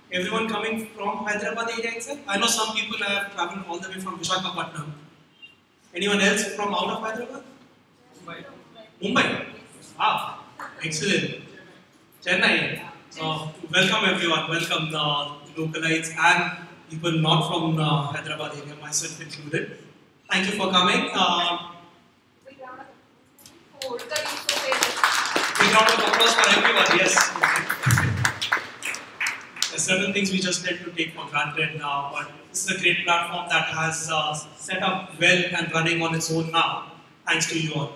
Everyone coming from Hyderabad area itself? I know some people have traveled all the way from Visakhapatnam. Anyone else from out of Hyderabad? Mumbai. Mumbai? Ah, excellent. Chennai. Welcome everyone. Welcome the localites and people not from Hyderabad area, myself included. Thank you for coming. Big round of applause for everyone. Yes. There's certain things we just tend to take for granted now, but this is a great platform that has set up well and running on its own now, thanks to you all.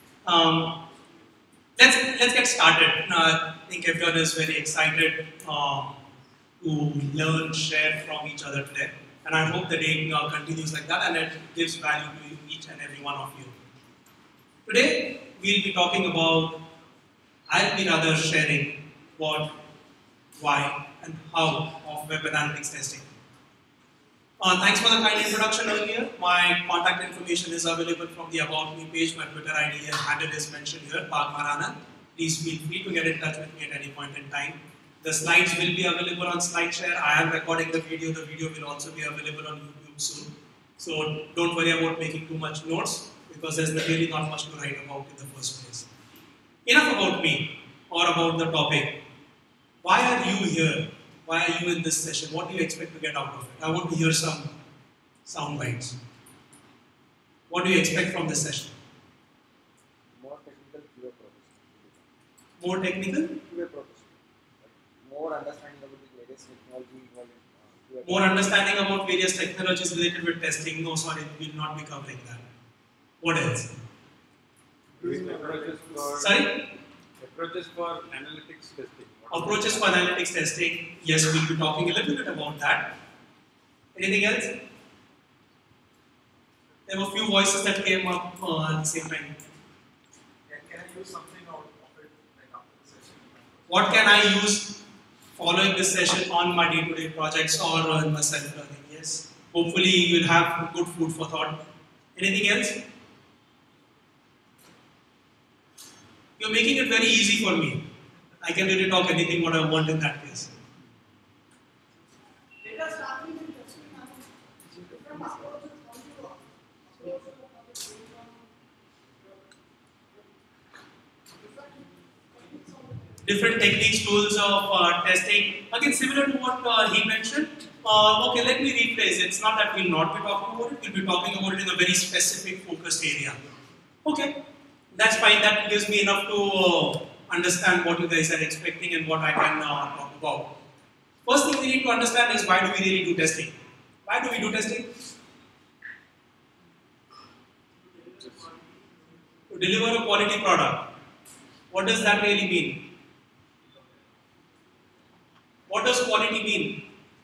Let's get started. I think everyone is very excited to learn, share from each other today, and I hope the day continues like that and it gives value to each and every one of you. Today we'll be talking about. I'll be rather sharing what, why, and how of web analytics testing. Thanks for the kind introduction earlier. My contact information is available from the About Me page. My Twitter ID and handle is mentioned here, Park Marana. Please feel free to get in touch with me at any point in time. The slides will be available on SlideShare. I am recording the video. The video will also be available on YouTube soon. So don't worry about making too much notes because there's really not much to write about in the first place. Enough about me or about the topic. Why are you here? Why are you in this session? What do you expect to get out of it? I want to hear some sound bites. What do you expect from this session? More technical QA process. More technical? QA process. More understanding about the latest technology involved in QA. More understanding about various technologies related with testing. No, sorry, we will not be covering that. What else? Sorry? Approaches for analytics testing. Approaches for analytics testing. Yes, we'll be talking a little bit about that. Anything else? There were a few voices that came up at the same time. Can I use something out of it like after the session? What can I use following this session on my day-to-day projects or in my self-learning? Yes. Hopefully you'll have good food for thought. Anything else? You're making it very easy for me. I can really talk anything what I want in that case. Data staffing and testing have different approaches. Different techniques, tools of testing. Again, similar to what he mentioned. Okay, let me rephrase. It's not that we'll not be talking about it. We'll be talking about it in a very specific, focused area. Okay, that's fine. That gives me enough to understand what you guys are expecting and what I can talk about. First thing we need to understand is why do we really do testing? Why do we do testing? To deliver a quality product. What does that really mean? What does quality mean?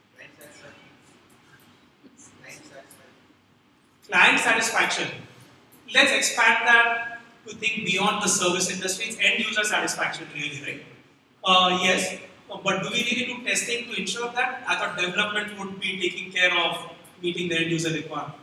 Client satisfaction. Let's expand that to think beyond the service industry. It's end user satisfaction really, right? Yes, but do we really do testing to ensure that? I thought development would be taking care of meeting the end user requirement.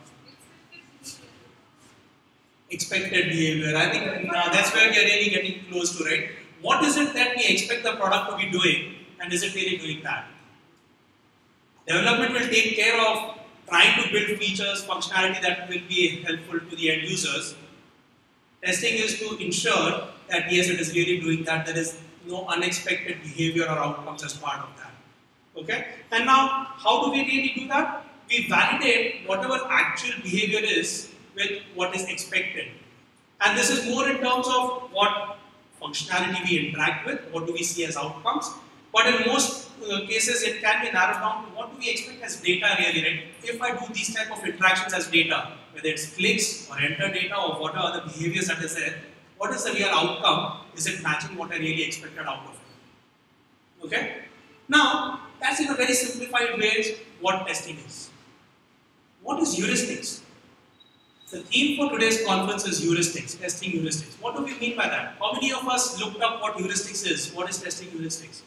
Expected behavior. I think that's where we are really getting close to, right? What is it that we expect the product to be doing, and is it really doing that? Development will take care of trying to build features, functionality that will be helpful to the end users. Testing is to ensure that yes, it is really doing that. There is no unexpected behavior or outcomes as part of that. Okay? And now, how do we really do that? We validate whatever actual behavior is with what is expected. And this is more in terms of what functionality we interact with, what do we see as outcomes. But in most cases, it can be narrowed down to what do we expect as data really, right? If I do these type of interactions as data, whether it's clicks or enter data or what are the behaviors that is there, what is the real outcome? Is it matching what I really expected out of it? Okay? Now, that's in a very simplified way what testing is. What is heuristics? The theme for today's conference is heuristics, testing heuristics. What do we mean by that? How many of us looked up what heuristics is? What is testing heuristics?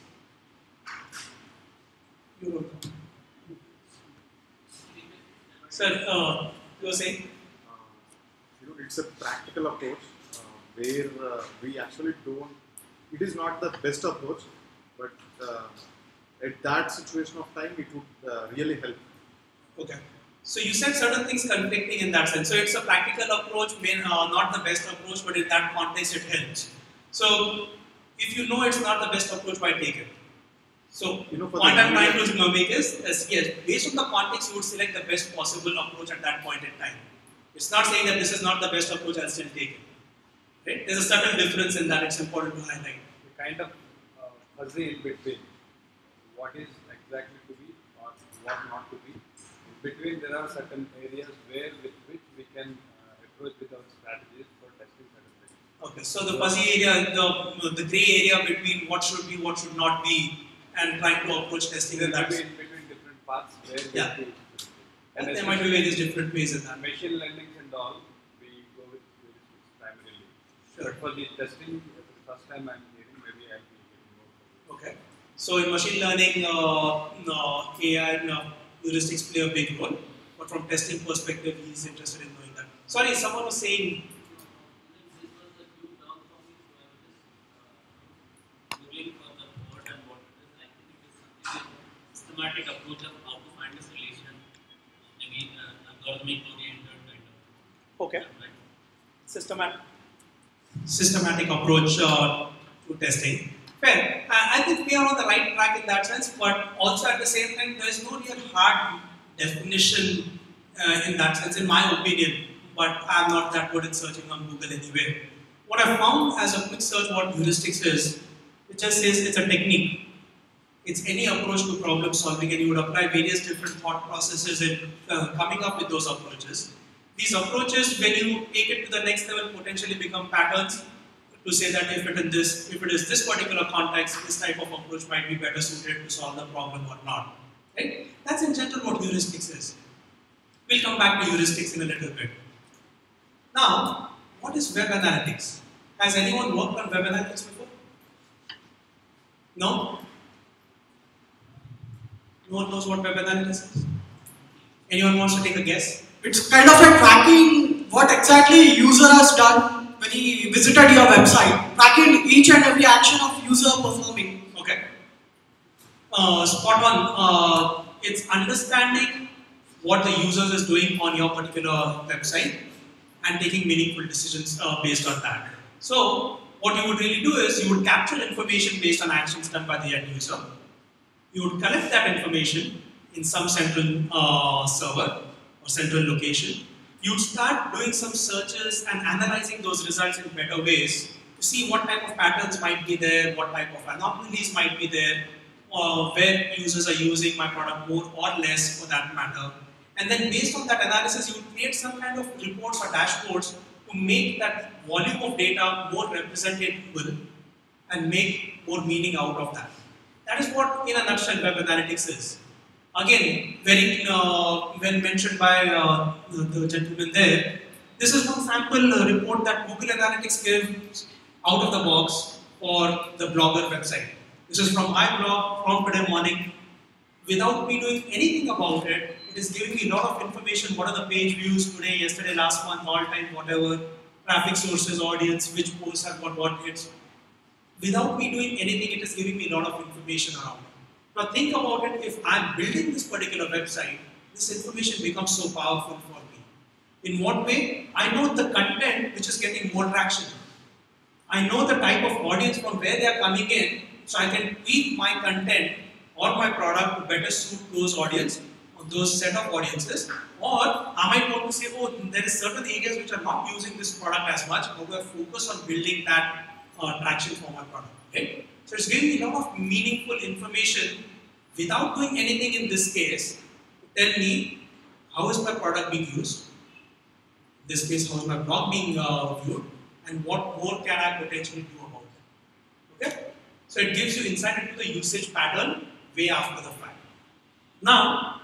You wrote down. Sir, you were saying? It's a practical approach where we actually don't. It is not the best approach, but at that situation of time, it would really help. Okay. So you said certain things conflicting in that sense. So it's a practical approach, not the best approach, but in that context it helps. So if you know it's not the best approach, why take it? So point I'm trying to make is yes, based on the context, you would select the best possible approach at that point in time. It's not saying that this is not the best approach, I'll still take it. Right? There's a subtle difference in that. It's important to highlight. Kind of fuzzy in between what is exactly to be or what not to be. In between, there are certain areas with which we can approach with our strategies for testing certain things. Okay, so the fuzzy area, the gray area between what should be, what should not be, and trying to approach testing in that. In between different paths where yeah. And there might be various different ways in that. Machine learning and all, we go with heuristics primarily. Sure. For the testing, the first time I'm hearing, maybe I'll be getting more. Okay. So in machine learning, AI and heuristics play a big role. But from testing perspective, he's interested in knowing that. Sorry, someone was saying. Systematic approach of how to find a solution, maybe algorithmic oriented kind of. Okay. Systematic approach to testing. Fair. I think we are on the right track in that sense, but also at the same time, there is no real hard definition in that sense, in my opinion. But I'm not that good at searching on Google anyway. What I found as a quick search what heuristics is, it just says it's a technique. It's any approach to problem solving, and you would apply various different thought processes in coming up with those approaches. These approaches, when you take it to the next level, potentially become patterns to say that if it is this particular context, this type of approach might be better suited to solve the problem or not. Right? That's in general what heuristics is. We'll come back to heuristics in a little bit. Now, what is web analytics? Has anyone worked on web analytics before? No? No one knows what web analytics is? Anyone wants to take a guess? It's kind of a tracking what exactly user has done when he visited your website. Tracking each and every action of user performing. Okay. Spot on. It's understanding what the user is doing on your particular website and taking meaningful decisions based on that. So, what you would really do is you would capture information based on actions done by the end user. You would collect that information in some central server or central location. You'd start doing some searches and analyzing those results in better ways to see what type of patterns might be there, what type of anomalies might be there, or where users are using my product more or less for that matter. And then based on that analysis, you would create some kind of reports or dashboards to make that volume of data more representable and make more meaning out of that. That is what, in a nutshell, web analytics is. Again, when mentioned by the gentleman there, this is one sample report that Google Analytics gives out of the box for the Blogger website. This is from my blog, from today morning. Without me doing anything about it, it is giving me a lot of information. What are the page views today, yesterday, last month, all time, whatever, traffic sources, audience, which posts have got what hits. Without me doing anything, it is giving me a lot of information around it. Now think about it, if I'm building this particular website, this information becomes so powerful for me. In what way? I know the content which is getting more traction. I know the type of audience from where they are coming in, so I can tweak my content or my product to better suit those audience, or those set of audiences. Or I might want to say, oh, there is certain areas which are not using this product as much, but we are focused on building that traction for my product. Right? So it's giving me a lot of meaningful information without doing anything in this case to tell me how is my product being used, in this case how is my blog being viewed, and what more can I potentially do about it. Okay? So it gives you insight into the usage pattern way after the fact. Now,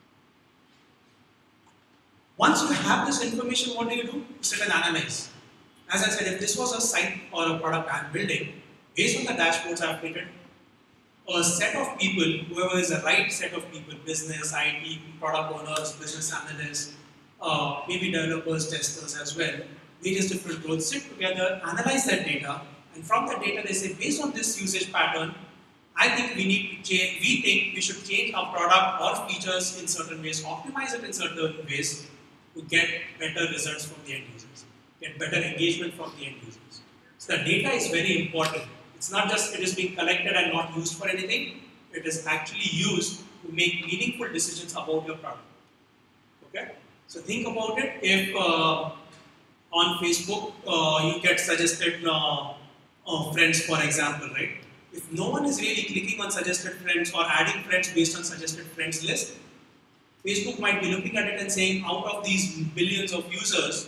once you have this information, what do? You sit and analyze. As I said, if this was a site or a product I'm building, based on the dashboards I've created, a set of people, whoever is the right set of people, business, IT, product owners, business analysts, maybe developers, testers as well, various different roles sit together, analyze that data, and from that data they say, based on this usage pattern, I think we need to change. We think we should change our product or features in certain ways, optimize it in certain ways to get better results from the end users, get better engagement from the end users. So the data is very important. It's not just it is being collected and not used for anything. It is actually used to make meaningful decisions about your product. Okay. So think about it. If on Facebook you get suggested friends, for example, right? If no one is really clicking on suggested friends or adding friends based on suggested friends list, Facebook might be looking at it and saying, out of these billions of users,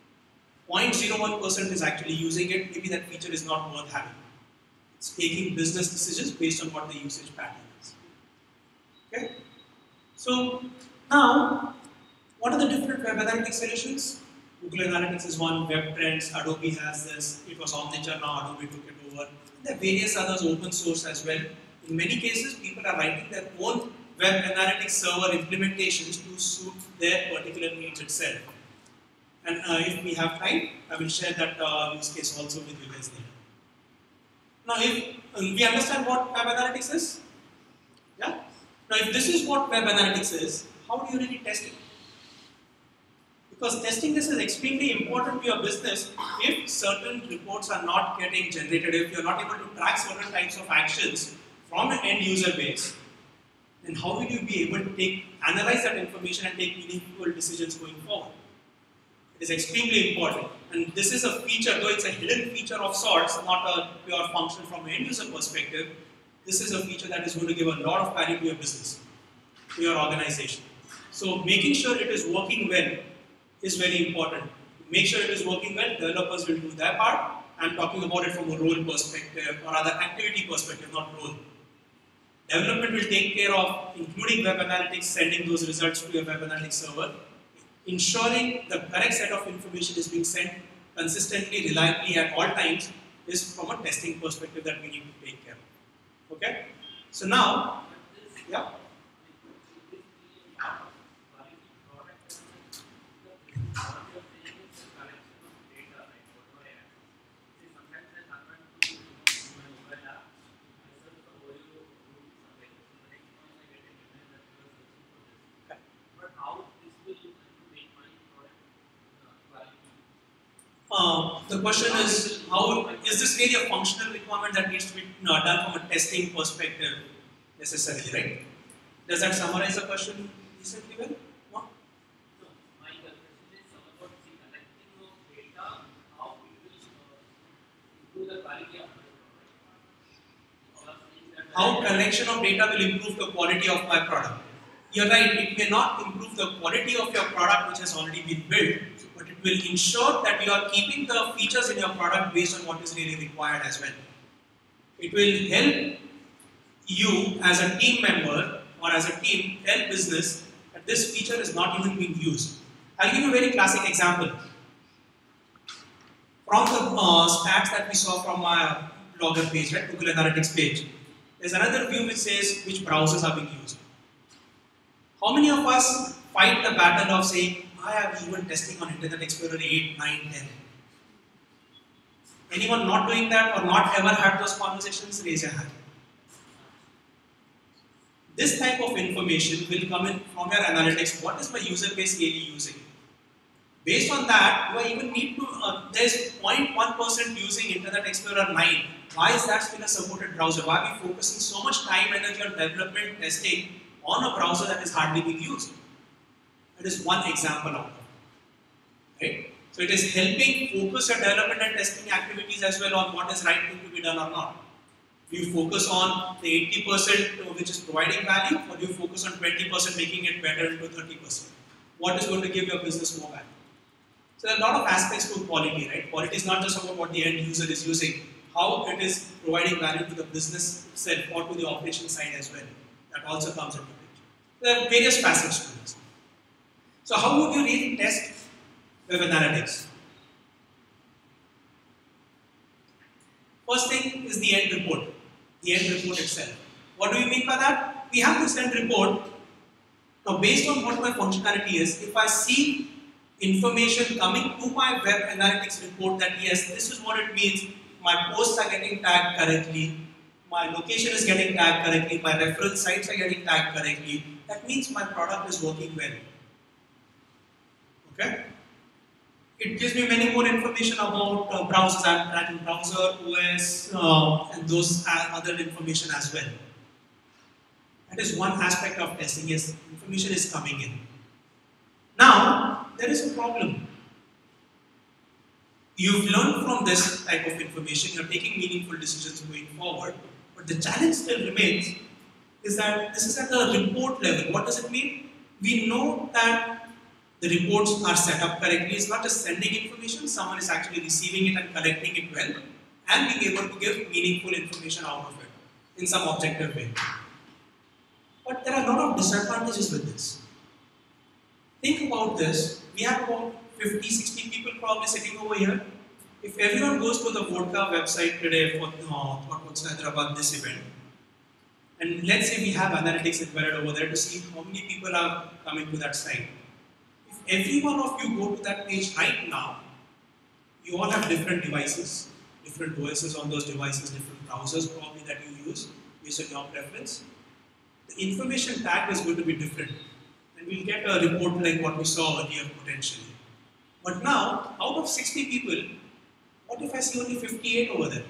0.01% is actually using it. Maybe that feature is not worth having. It's taking business decisions based on what the usage pattern is. Okay? So now, what are the different web analytics solutions? Google Analytics is one, Web Trends, Adobe has this, it was Omniture, now Adobe took it over. There are various others open source as well. In many cases, people are writing their own web analytics server implementations to suit their particular needs itself. And if we have time, I will share that use case also with you guys later. Now, if we understand what web analytics is, yeah? Now, if this is what web analytics is, how do you really test it? Because testing this is extremely important to your business if certain reports are not getting generated, if you're not able to track certain types of actions from an end user base, then how will you be able to analyze that information and take meaningful decisions going forward? It is extremely important. And this is a feature, though it's a hidden feature of sorts, not a pure function from an end user perspective, this is a feature that is going to give a lot of value to your business, to your organization. So making sure it is working well is very important. To make sure it is working well, developers will do their part. I'm talking about it from a role perspective or other activity perspective, not role. Development will take care of, including web analytics, sending those results to your web analytics server, ensuring the correct set of information is being sent consistently, reliably at all times is from a testing perspective that we need to take care of. Okay? So now, yeah. The question is, how is this really a functional requirement that needs to be done from a testing perspective necessarily, right? Does that summarize the question decently well? No? No, my question is about the collecting of data, how it will improve the quality of the product. How collection of data will improve the quality of my product? You're right, it may not improve the quality of your product which has already been built, but it will ensure that you are keeping the features in your product based on what is really required as well. It will help you as a team member or as a team tell business that this feature is not even being used. I'll give you a very classic example. From the stats that we saw from my blogger page, right, Google Analytics page, there's another view which says which browsers are being used. How many of us fight the battle of saying, I have even testing on Internet Explorer 8, 9, 10? Anyone not doing that or not ever had those conversations? Raise your hand. This type of information will come in from your analytics. What is my user base really using? Based on that, do I even need to, there's 0.1% using Internet Explorer 9. Why is that still a supported browser? Why are we focusing so much time, energy on development, testing on a browser that is hardly being used? That is one example of it. Right? So it is helping focus your development and testing activities as well on what is right thing to be done or not. Do you focus on the 80% which is providing value, or do you focus on 20% making it better into 30%? What is going to give your business more value? So there are a lot of aspects to quality, right? Quality is not just about what the end user is using, how it is providing value to the business itself or to the operation side as well. That also comes into picture. There are various facets to this. So how would you really test web analytics? First thing is the end report. The end report itself. What do we mean by that? We have this end report. Now based on what my functionality is, if I see information coming to my web analytics report that yes, this is what it means, my posts are getting tagged correctly, my location is getting tagged correctly, my reference sites are getting tagged correctly, that means my product is working well. Okay? It gives me many more information about browsers. I'm tracking browser, OS, and those other information as well. That is one aspect of testing. Yes, information is coming in. Now, there is a problem. You've learned from this type of information, you're taking meaningful decisions going forward, but the challenge still remains is that this is at the report level. What does it mean? We know that the reports are set up correctly. It's not just sending information, someone is actually receiving it and collecting it well and being able to give meaningful information out of it in some objective way. But there are a lot of disadvantages with this. Think about this. We have about 50, 60 people probably sitting over here. If everyone goes to the Vodka website today for ThoughtWorks Hyderabad, this event, and let's say we have analytics embedded over there to see how many people are coming to that site. If every one of you go to that page right now, you all have different devices, different OSs on those devices, different browsers probably that you use based on your preference. The information tag is going to be different. And we'll get a report like what we saw earlier potentially. But now, out of 60 people, what if I see only 58 over there?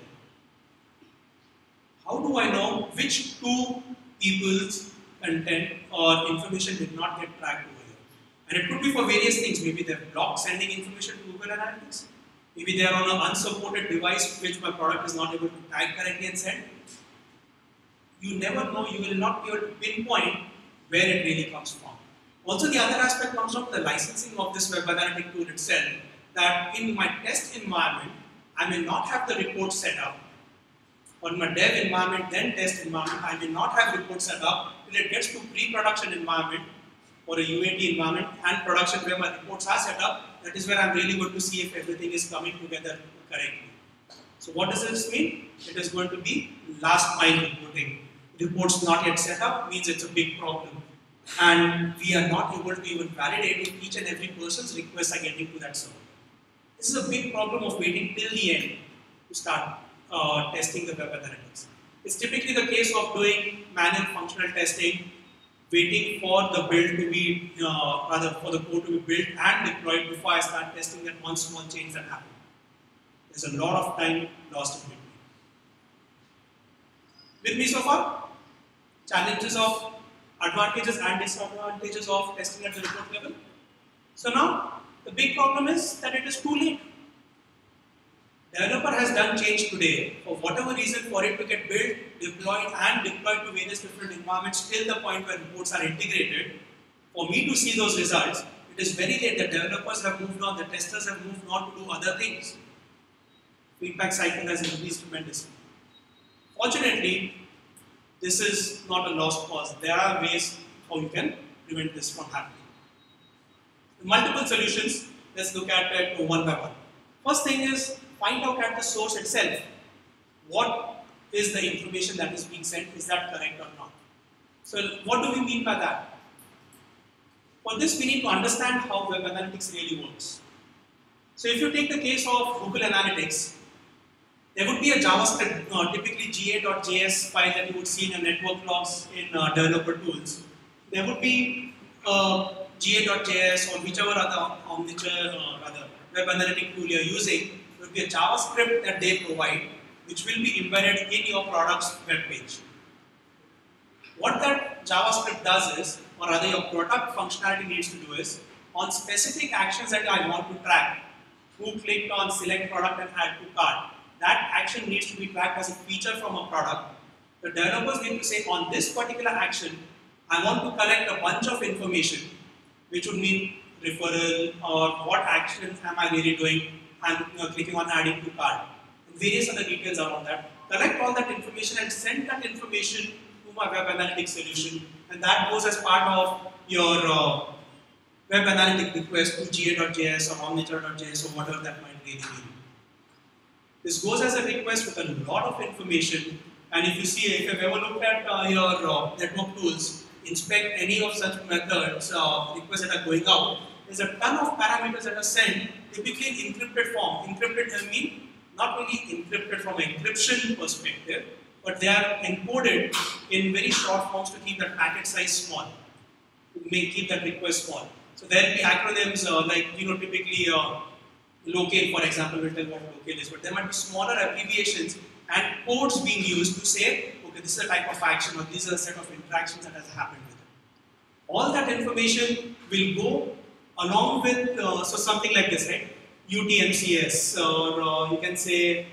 How do I know which two people's content or information did not get tracked over here? And it could be for various things. Maybe they've blocked sending information to Google Analytics. Maybe they're on an unsupported device which my product is not able to tag correctly and send. You never know, you will not be able to pinpoint where it really comes from. Also, the other aspect comes from the licensing of this web analytic tool itself, that in my test environment, I may not have the report set up. On my dev environment, then test environment, I may not have report set up till it gets to pre-production environment or a UAT environment and production where my reports are set up. That is where I'm really going to see if everything is coming together correctly. So what does this mean? It is going to be last mile reporting. Reports not yet set up means it's a big problem. And we are not able to even validate if each and every person's requests are getting to that server. This is a big problem of waiting till the end to start testing the web analytics. It's typically the case of doing manual functional testing, waiting for the build to be, rather for the code to be built and deployed before I start testing that one small change that happened. There's a lot of time lost in between. With me so far? Challenges of advantages and disadvantages of testing at the report level. So now, the big problem is that it is too late. Developer has done change today for whatever reason for it to get built, deployed and deployed to various different environments till the point where reports are integrated. For me to see those results, it is very late. The developers have moved on, the testers have moved on to do other things. Feedback cycle has increased tremendously. Fortunately, this is not a lost cause. There are ways how you can prevent this from happening. Multiple solutions, let's look at it one by one. First thing is, find out at the source itself, what is the information that is being sent, is that correct or not? So what do we mean by that? For this we need to understand how web analytics really works. So if you take the case of Google Analytics, there would be a JavaScript, typically ga.js file that you would see in your network logs in developer tools. There would be ga.js or whichever other web analytic tool you are using. There would be a JavaScript that they provide, which will be embedded in your product's web page. What that JavaScript does is, or rather your product functionality needs to do is, on specific actions that I want to track, who clicked on select product and add to cart, that action needs to be tracked as a feature from a product. The developers need to say, on this particular action, I want to collect a bunch of information, which would mean referral or what action am I really doing, I'm clicking on adding to cart. And various other details around that. Collect all that information and send that information to my web analytics solution. And that goes as part of your web analytic request to ga.js or omniture.js or whatever that might really be. This goes as a request with a lot of information, and if you see, if you've ever looked at your network tools, inspect any of such methods, requests that are going out, there's a ton of parameters that are sent, typically in encrypted form. Encrypted I mean not only encrypted from an encryption perspective, but they are encoded in very short forms to keep that packet size small, to keep that request small. So there will be acronyms like, typically locale, for example, will tell what locale is, but there might be smaller abbreviations and codes being used to say, okay, this is a type of action or this is a set of interactions that has happened with it. All that information will go along with, so something like this, right? UTMCS, or you can say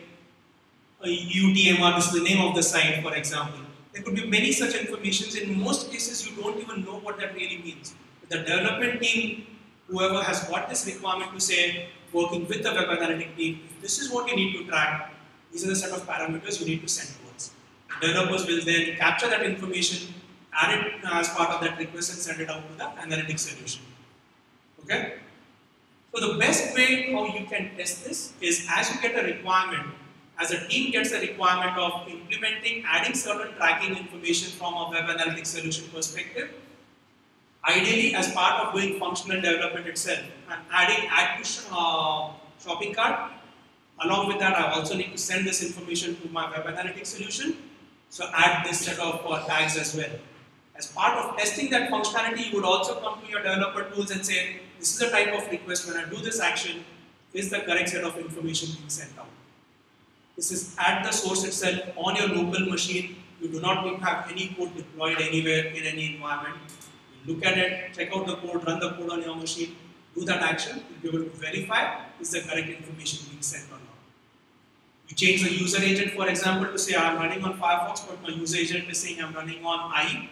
UTMR, this is the name of the site, for example. There could be many such informations. In most cases, you don't even know what that really means. The development team, whoever has got this requirement to say, working with the web analytic team, this is what you need to track, these are the set of parameters you need to send to us. The developers will then capture that information, add it as part of that request and send it out to the analytics solution. Okay? So the best way how you can test this is as you get a requirement, as a team gets a requirement of implementing, adding certain tracking information from a web analytics solution perspective, ideally as part of doing functional development itself and adding add to shopping cart. Along with that, I also need to send this information to my web analytics solution. So add this set of tags as well. As part of testing that functionality, you would also come to your developer tools and say, this is the type of request. When I do this action, is the correct set of information being sent out? This is at the source itself on your local machine. You do not need to have any code deployed anywhere in any environment. You look at it, check out the code, run the code on your machine, do that action. You'll be able to verify is the correct information being sent or not. You change the user agent, for example, to say I'm running on Firefox, but my user agent is saying I'm running on IE.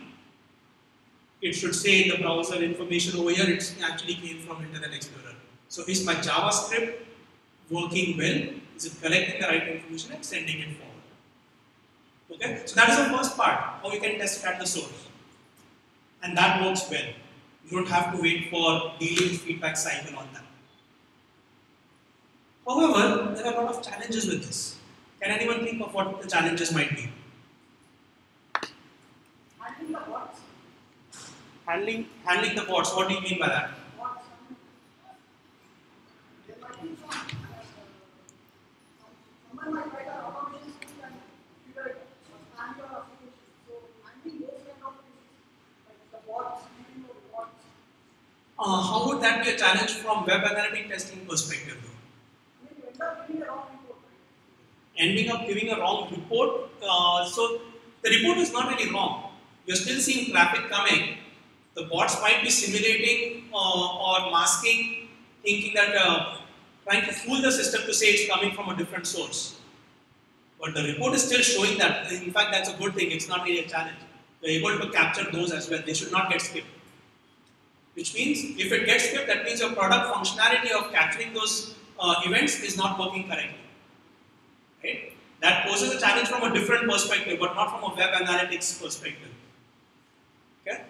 It should say in the browser information over here, it actually came from Internet Explorer. So is my JavaScript working well? Is it collecting the right information and sending it forward? Okay, so that is the first part, how you can test it at the source. And that works well. You don't have to wait for dealing feedback cycle on that. However, there are a lot of challenges with this. Can anyone think of what the challenges might be? Handling the bots. Handling the bots, what do you mean by that? Bots. There might be someone might write an automation script and figure it out, plan your application. So handling those kind of things, like the bots, handling of bots. How would that be a challenge from web analytic testing perspective though? You end up giving a wrong report, right? Ending up giving a wrong report, so the report is not really wrong. You're still seeing traffic coming. The bots might be simulating or masking, thinking that trying to fool the system to say it's coming from a different source. But the report is still showing that. In fact, that's a good thing. It's not really a challenge. You're able to capture those as well. They should not get skipped. Which means, if it gets skipped, that means your product functionality of capturing those events is not working correctly. Right? That poses a challenge from a different perspective, but not from a web analytics perspective. Okay?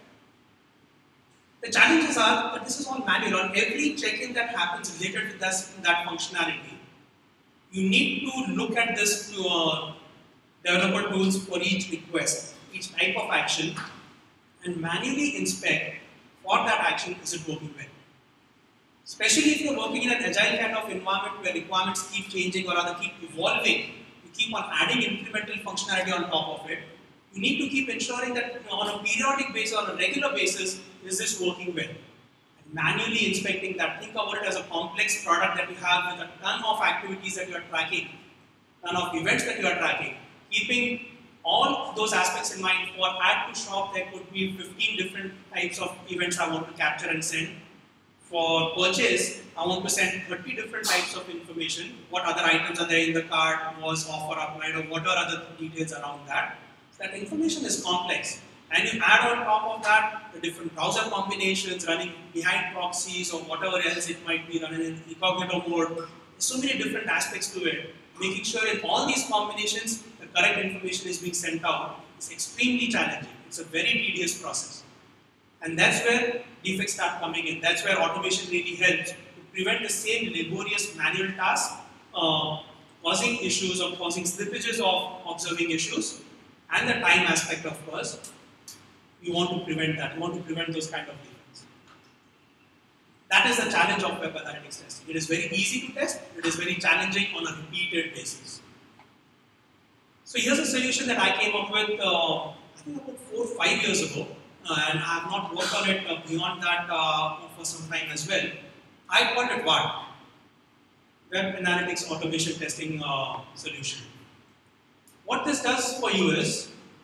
The challenges are that this is all manual. On every check-in that happens related to that functionality, you need to look at this to developer tools for each request, each type of action, and manually inspect for that action, is it working well. Especially if you're working in an agile kind of environment where requirements keep changing or rather keep evolving, you keep on adding incremental functionality on top of it. You need to keep ensuring that on a periodic basis or a regular basis, is this working well? And manually inspecting that, think about it as a complex product that you have with a ton of activities that you are tracking, ton of events that you are tracking. Keeping all those aspects in mind, for add to shop, there could be 15 different types of events I want to capture and send. For purchase, I want to send 30 different types of information. What other items are there in the cart, was offer applied, or what are other details around that. That information is complex, and you add on top of that the different browser combinations running behind proxies or whatever else it might be running in incognito mode. There's so many different aspects to it. Making sure in all these combinations the correct information is being sent out is extremely challenging. It's a very tedious process, and that's where defects start coming in. That's where automation really helps to prevent the same laborious manual task causing issues or causing slippages of observing issues. And the time aspect, of course, you want to prevent that. You want to prevent those kind of defects. That is the challenge of web analytics testing. It is very easy to test. It is very challenging on a repeated basis. So here's a solution that I came up with, I think about 4 or 5 years ago, and I have not worked on it beyond that for some time as well. I called it WAT, Web Analytics Automation Testing Solution. What this does for you is,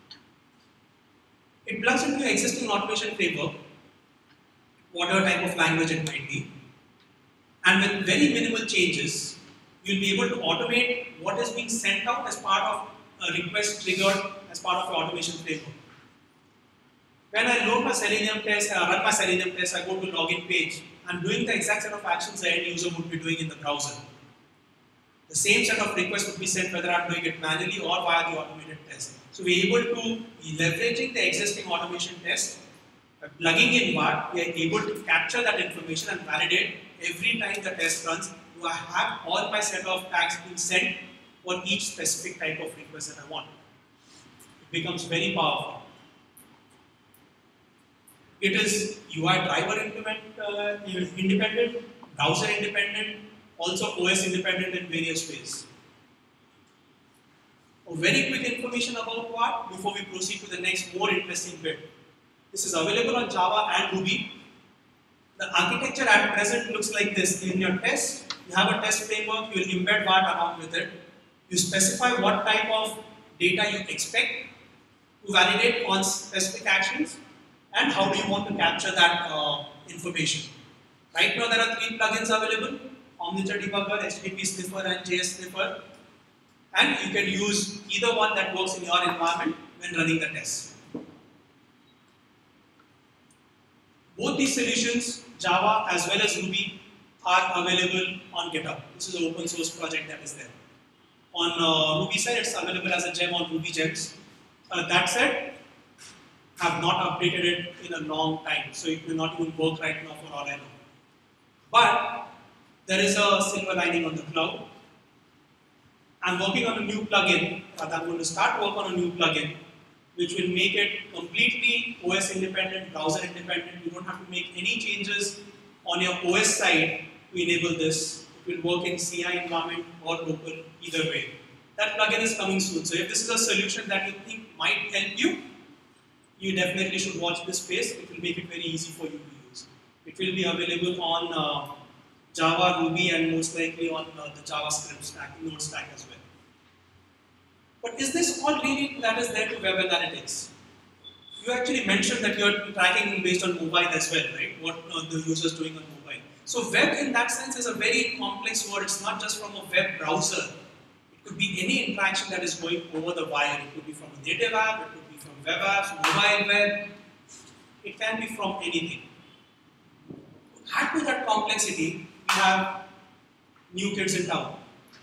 it plugs into your existing automation framework, whatever type of language it might be, and with very minimal changes, you'll be able to automate what is being sent out as part of a request triggered as part of your automation framework. When I load my Selenium test, run my Selenium test, I go to login page, I'm doing the exact set of actions the end user would be doing in the browser. The same set of requests would be sent whether I'm doing it manually or via the automated test. So we're able to be leveraging the existing automation test. By plugging in WAT, we are able to capture that information and validate every time the test runs. Do I have all my set of tags being sent for each specific type of request that I want? It becomes very powerful. It is UI driver independent, browser independent, also OS independent in various ways. A very quick information about WAT before we proceed to the next more interesting bit. This is available on Java and Ruby. The architecture at present looks like this. In your test, you have a test framework, you will embed WAT along with it. You specify what type of data you expect to validate on specific actions and how do you want to capture that information. Right now there are 3 plugins available: Omniture Debugger, HTTP Sniffer and JS Sniffer. And you can use either one that works in your environment when running the test. Both these solutions, Java as well as Ruby, are available on GitHub. This is an open source project that is there. On Ruby side, it's available as a gem on Ruby Gems. That said, I have not updated it in a long time, so it may not even work right now for all I know. But there is a silver lining on the cloud. I'm working on a new plugin, I'm going to start work on a new plugin, which will make it completely OS independent, browser independent. You don't have to make any changes on your OS side to enable this. It will work in CI environment or local, either way. That plugin is coming soon. So if this is a solution that you think might help you, you definitely should watch this space. It will make it very easy for you to use. It will be available on Java, Ruby, and most likely on the JavaScript stack, Node stack as well. But is this all really that is there to web analytics? You actually mentioned that you're tracking based on mobile as well, right? What the user is doing on mobile. So web in that sense is a very complex word. It's not just from a web browser. It could be any interaction that is going over the wire. It could be from a native app, it could be from web apps, mobile web. It can be from anything. To add to that complexity, we have new kids in town.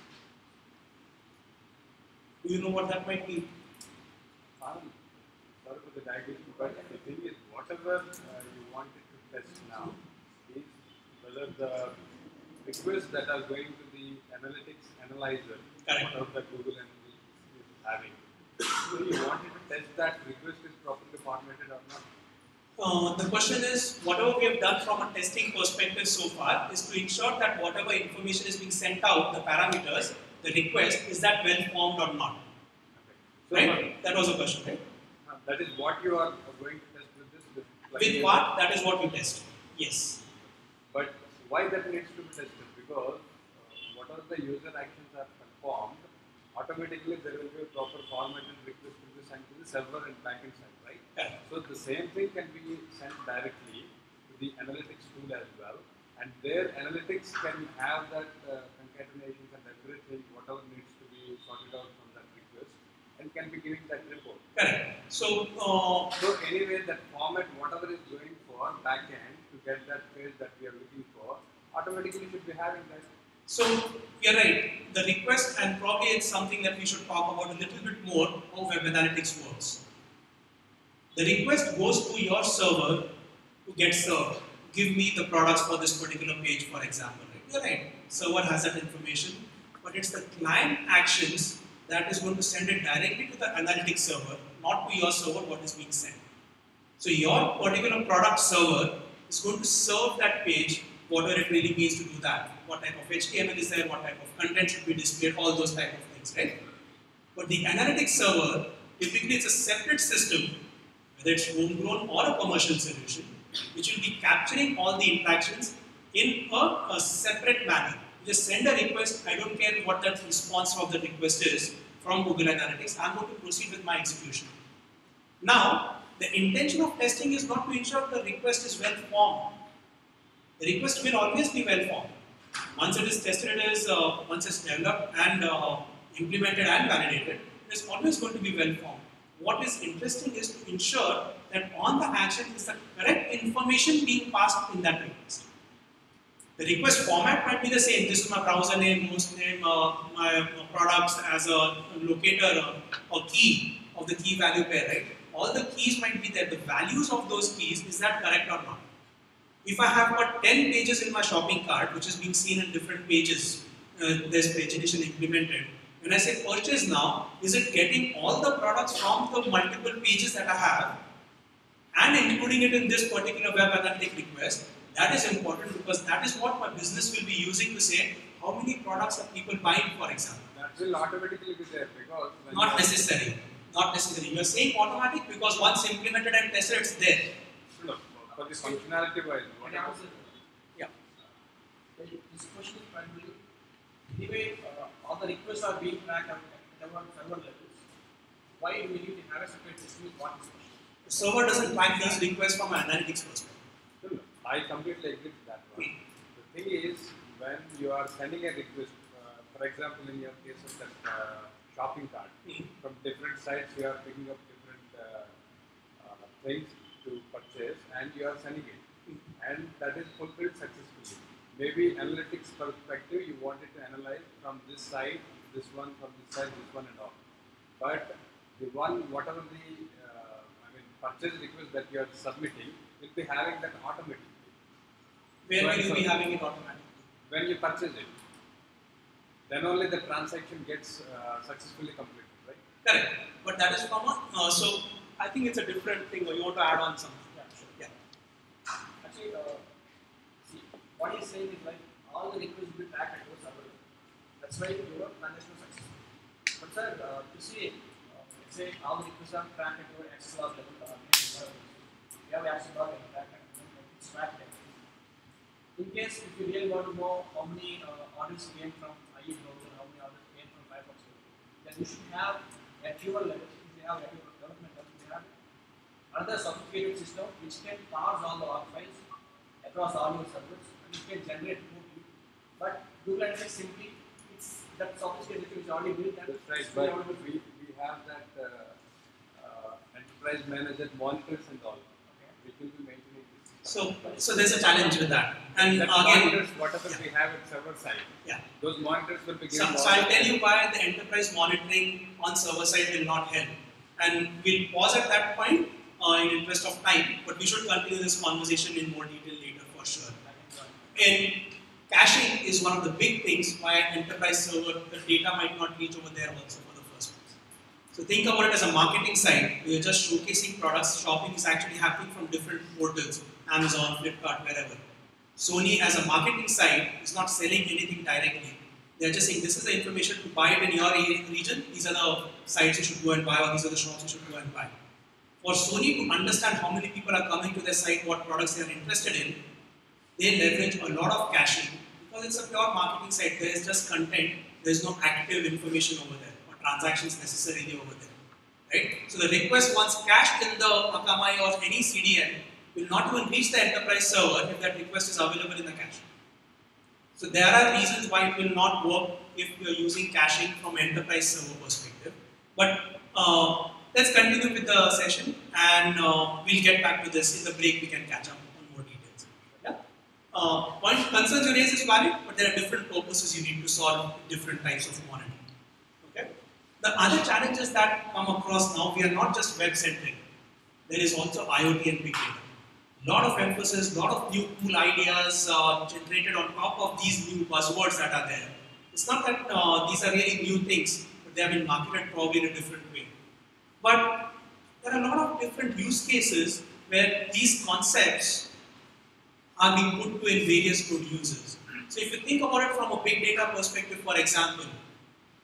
Do you know what that might be? Sorry for the digression, but the thing is, whatever you wanted to test now is whether the requests that are going to the analytics analyzer, whatever that Google Analytics is having, so you wanted to test that request is properly formatted or not? The question is, whatever we have done from a testing perspective so far is to ensure that whatever information is being sent out, the parameters, the request, is that well formed or not? Okay. Right? That was a question, right? That is what you are going to test with this? With what? That is what we test. Yes. But why that needs to be tested? Because whatever the user actions are performed, automatically there will be a proper formatted request to be sent to the server and backend side, right? Correct. So the same thing can be sent directly to the analytics tool as well, and their analytics can have that concatenations and everything, whatever needs to be sorted out from that request, and can be giving that report. Correct. So anyway, that format, whatever is going for backend to get that page that we are looking for, automatically should be having that. So you're right. The request, and probably it's something that we should talk about a little bit more, how web analytics works. The request goes to your server to get served. Give me the products for this particular page, for example. Right? You're right. Server has that information, but it's the client actions that is going to send it directly to the analytics server, not to your server what is being sent. So your particular product server is going to serve that page, whatever it really means to do that. What type of HTML is there, what type of content should be displayed, all those type of things, right? But the analytics server, typically it's a separate system, whether it's homegrown or a commercial solution, which will be capturing all the interactions in a separate manner. You just send a request, I don't care what that response of the request is from Google Analytics, I'm going to proceed with my execution. Now, the intention of testing is not to ensure the request is well formed. The request will always be well formed. Once it is tested, once it's developed and implemented and validated, it is always going to be well formed. What is interesting is to ensure that on the action is the correct information being passed in that request. The request format might be the same. This is my browser name, host name, my products as a locator or key of the key value pair, right? All the keys might be there. The values of those keys, is that correct or not? If I have got 10 pages in my shopping cart, which is being seen in different pages, there's pagination implemented. When I say purchase now, is it getting all the products from the multiple pages that I have and including it in this particular web analytic request? That is important because that is what my business will be using to say how many products are people buying, for example. That will automatically be there because not necessary. Not necessary. You are saying automatic because once implemented and tested, it's there. No, for the functionality wise, what else? Yeah. This question is primarily, anyway, all the requests are being tracked at server levels. Why do we need to have a separate system with one question? The server doesn't track these requests from an analytics perspective. No, I completely agree with that one. The thing is, when you are sending a request, for example, in your case of that shopping cart, from different sites you are picking up different things to purchase and you are sending it. And that is fulfilled successfully. Maybe analytics perspective, you wanted to analyze from this side, this one, from this side, this one and all. But the one, whatever the purchase request that you are submitting, will be having that automatically. Where will you be having it automatically? When you purchase it, then only the transaction gets successfully completed, right? Correct. But that is from a, so I think it's a different thing, or you want to add on something? Yeah, sure. Yeah. Actually, see, what he's saying is like all the requests will be tracked at your server level. That's why your transaction is successful. But sir, you see, let's say all the requests are tracked at your access log level. You have access log and track and it's tracked. In case if you really want to know how many orders came from IE browser, how many orders came from Firefox, then you should have at your level, if you have at your development level, you have another sophisticated system which can parse all the log files across all your servers and it can generate more view. But Google Analytics simply, it's that sophisticated system is already built and that's right, but we have that enterprise manager monitors and all. Which will be maintaining this. So there's a challenge with that. And that again, monitors, whatever we have at server side, those monitors will be so given. I'll tell you why the enterprise monitoring on server side will not help. And we'll pause at that point in interest of time, but we should continue this conversation in more detail later for sure. And caching is one of the big things why enterprise server, the data might not reach over there also for the first place. So think about it as a marketing site. We are just showcasing products. Shopping is actually happening from different portals, Amazon, Flipkart, wherever. Sony as a marketing site is not selling anything directly. They are just saying this is the information to buy it in your region. These are the sites you should go and buy, or these are the shops you should go and buy. For Sony to understand how many people are coming to their site, what products they are interested in, they leverage a lot of caching because it's a pure marketing site. There is just content. There is no active information over there or transactions necessarily over there, right? So the request once cached in the Akamai or any CDN will not even reach the enterprise server if that request is available in the cache. So there are reasons why it will not work if you are using caching from enterprise server perspective. But let's continue with the session and we'll get back to this in the break. We can catch up on more details. Yeah? One concerns you raise is valid, but there are different purposes you need to solve different types of monitoring. Okay? The other challenges that come across now, we are not just web centric. There is also IoT and big data. Lot of emphasis, lot of new cool ideas generated on top of these new buzzwords that are there. It's not that these are really new things, but they have been marketed probably in a different way. But there are a lot of different use cases where these concepts are being put to in various good uses. So if you think about it from a big data perspective, for example,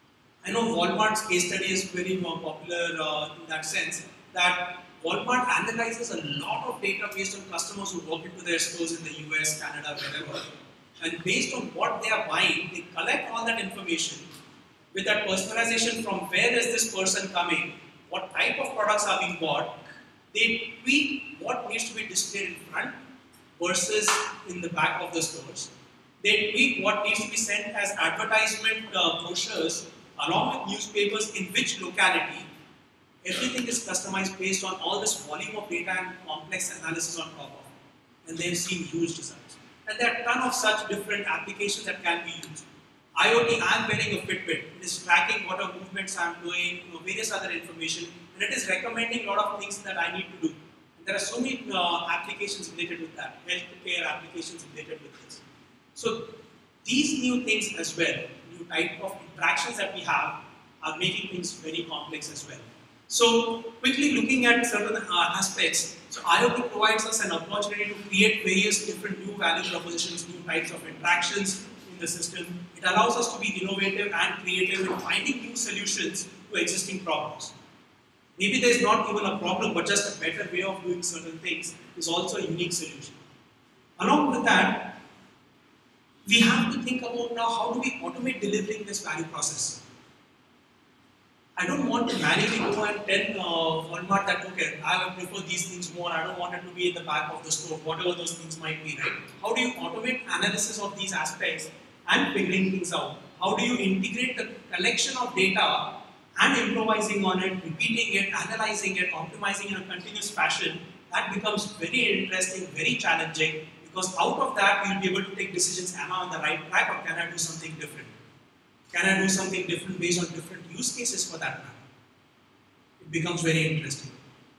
I know Walmart's case study is very more popular in that sense that Walmart analyzes a lot of data based on customers who walk into their stores in the US, Canada, wherever. And based on what they are buying, they collect all that information with that personalization from where is this person coming, what type of products are being bought. They tweak what needs to be displayed in front versus in the back of the stores. They tweak what needs to be sent as advertisement brochures along with newspapers in which locality. Everything is customized based on all this volume of data and complex analysis on top of it. And they've seen huge results. And there are a ton of such different applications that can be used. IoT, I'm wearing a Fitbit. It is tracking what are movements I'm doing, various other information, and it is recommending a lot of things that I need to do. And there are so many applications related with that, healthcare applications related with this. So these new things as well, new type of interactions that we have, are making things very complex as well. So quickly looking at certain aspects, so IoT provides us an opportunity to create various different new value propositions, new types of interactions in the system. It allows us to be innovative and creative in finding new solutions to existing problems. Maybe there is not even a problem, but just a better way of doing certain things is also a unique solution. Along with that, we have to think about now how do we automate delivering this value process. I don't want to manually go and tell Walmart that, okay, I prefer these things more, I don't want it to be in the back of the store, whatever those things might be, right? How do you automate analysis of these aspects and figuring things out? How do you integrate the collection of data and improvising on it, repeating it, analyzing it, optimizing in a continuous fashion? That becomes very interesting, very challenging, because out of that, you'll be able to take decisions, am I on the right track or can I do something different? Can I do something different based on different use cases for that matter? It becomes very interesting.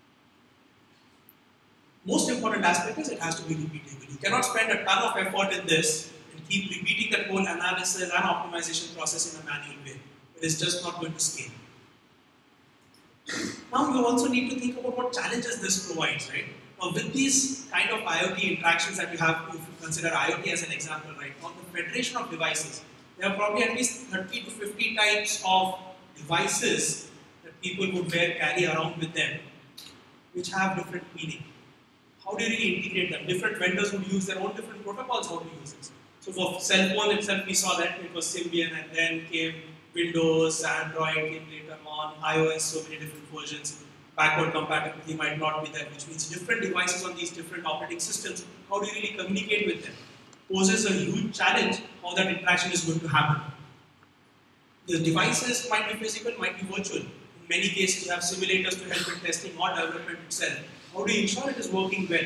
Most important aspect is it has to be repeatable. You cannot spend a ton of effort in this and keep repeating that whole analysis and optimization process in a manual way. It is just not going to scale. Now you also need to think about what challenges this provides, right? Now with these kind of IoT interactions that you have, if you consider IoT as an example, right? On the federation of devices, there are probably at least 30 to 50 types of devices that people would carry around with them, which have different meaning. How do you really integrate them? Different vendors would use their own different protocols how to use this. So for cell phone itself, we saw that it was Symbian, and then came Windows, Android came later on, iOS, so many different versions. Backward compatibility might not be there, which means different devices on these different operating systems. How do you really communicate with them? Poses a huge challenge how that interaction is going to happen. The devices might be physical, might be virtual. In many cases, you have simulators to help in testing or development itself. How do you ensure it is working well?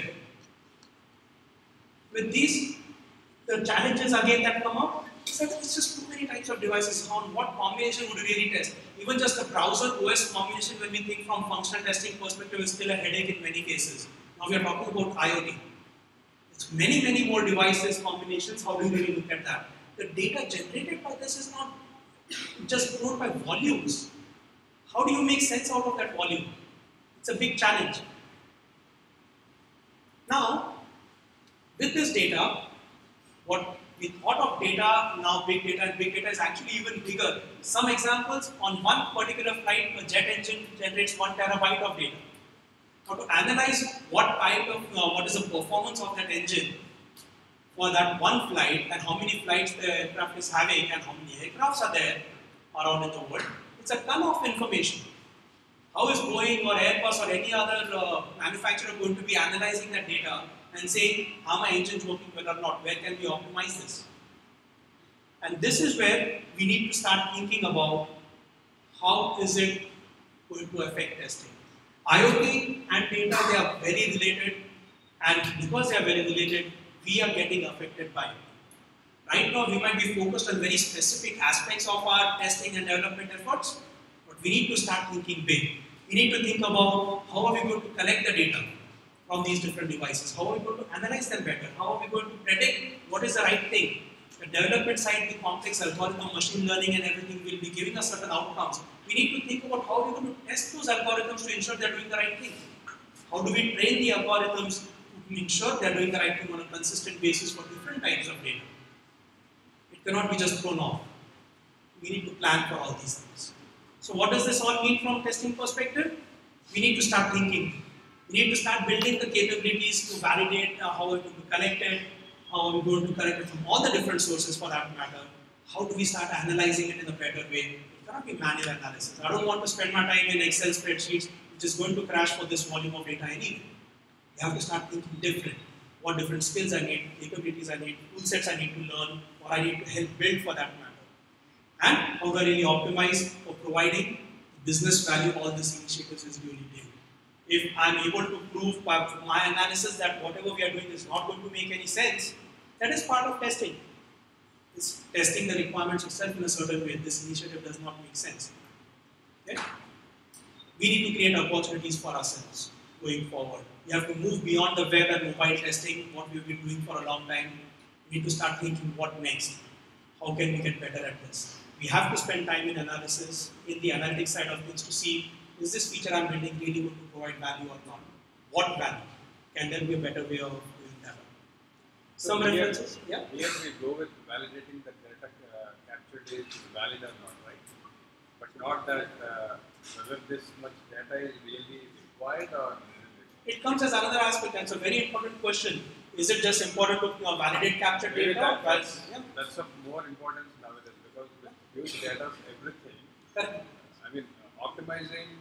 With these, the challenges again that come up is that it's just too many types of devices. On what combination would you really test? Even just the browser OS combination, when we think from functional testing perspective, is still a headache in many cases. Now we are talking about IoT. It's many more devices, combinations. How do you really look at that? The data generated by this is not just grown by volumes. How do you make sense out of that volume? It's a big challenge. Now, with this data, what we thought of data, now big data, and big data is actually even bigger. Some examples, on one particular flight, a jet engine generates 1 terabyte of data. Now to analyze what type of, what is the performance of that engine for that one flight and how many flights the aircraft is having and how many aircrafts are there around in the world, it's a ton of information. How is Boeing or Airbus or any other manufacturer going to be analyzing that data and saying, are my engines working well or not? Where can we optimize this? And this is where we need to start thinking about how is it going to affect testing. IoT and data, they are very related, and because they are very related, we are getting affected by it. Right now, we might be focused on very specific aspects of our testing and development efforts, but we need to start thinking big. We need to think about how are we going to collect the data from these different devices, how are we going to analyze them better, how are we going to predict what is the right thing. The development side, the complex algorithm, machine learning and everything will be giving us certain outcomes. We need to think about how we're going to test those algorithms to ensure they're doing the right thing. How do we train the algorithms to ensure they're doing the right thing on a consistent basis for different types of data? It cannot be just thrown off. we need to plan for all these things. So what does this all mean from testing perspective? We need to start thinking. We need to start building the capabilities to validate how we're going to collect it, how we're going to collect it from all the different sources for that matter. How do we start analyzing it in a better way? It cannot be manual analysis. I don't want to spend my time in Excel spreadsheets, which is going to crash for this volume of data anyway. You have to start thinking different. What different skills I need, capabilities I need, tool sets I need to learn, or I need to help build for that matter. And how do I really optimize for providing business value all these initiatives is really big. If I'm able to prove by my analysis that whatever we are doing is not going to make any sense, that is part of testing. It's testing the requirements itself in a certain way. This initiative does not make sense. Okay? We need to create opportunities for ourselves going forward. We have to move beyond the web and mobile testing, what we've been doing for a long time. We need to start thinking what next? How can we get better at this? We have to spend time in analysis, in the analytics side of things to see, is this feature I'm building really going to provide value or not? What value? Can there be a better way of doing that? Some references? Yeah? Here we go with validating that data captured is valid or not, right? But not that whether this much data is really required or it comes as another aspect, and it's a very important question. Is it just important to validate captured data? That's of more importance nowadays because with huge data, everything. Correct. I mean, optimizing,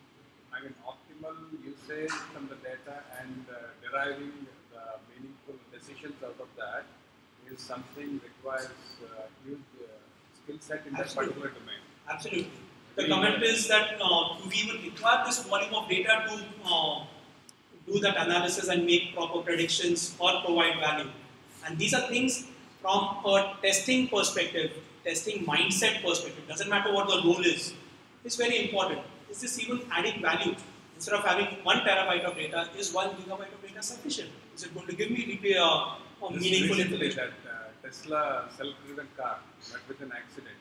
optimal usage from the data and deriving the meaningful decisions out of that is something requires huge skill set in that particular domain. Absolutely. The comment is that do we even require this volume of data to do that analysis and make proper predictions or provide value? And these are things from a testing perspective, testing mindset perspective, doesn't matter what the role is, it's very important. Is this even adding value? Instead of having 1 terabyte of data, is 1 gigabyte of data sufficient? Is it going to give me meaningful information? That Tesla self-driven car met with an accident,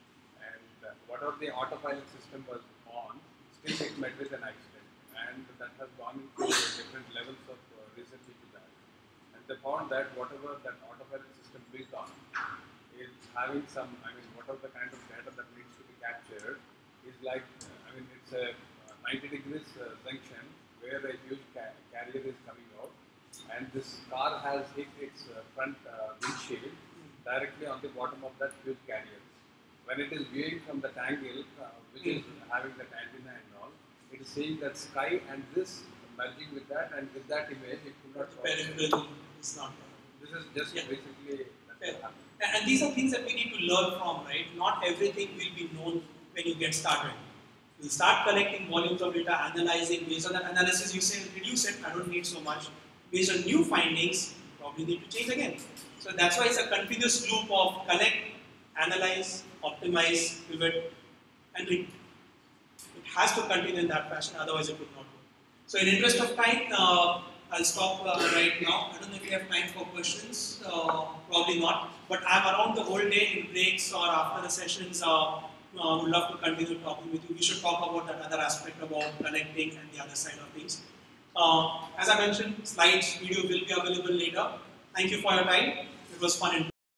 and whatever the autopilot system was on, still it met with an accident, and that has gone into different levels of research into that. And they found that whatever that autopilot system built on is having some, whatever the kind of data that needs to be captured is like, it's a 90 degrees junction where a huge carrier is coming out, and this car has hit its front windshield directly on the bottom of that huge carrier. When it is viewing from that angle, which is having that antenna and all, it is seeing that sky and this merging with that, and with that image, it could not. It's not. This is just basically. And these are things that we need to learn from, right? Not everything will be known when you get started. You'll start collecting volumes of data, analyzing. Based on that analysis, you say, reduce it, I don't need so much. Based on new findings, you probably need to change again. So that's why it's a continuous loop of collect, analyze, optimize, pivot, and repeat. It has to continue in that fashion, otherwise it would not work. So in interest of time, I'll stop right now. I don't know if you have time for questions, probably not. But I'm around the whole day in breaks or after the sessions. Would love to continue talking with you. We should talk about that other aspect about connecting and the other side of things. As I mentioned, slides, video will be available later. Thank you for your time. It was fun.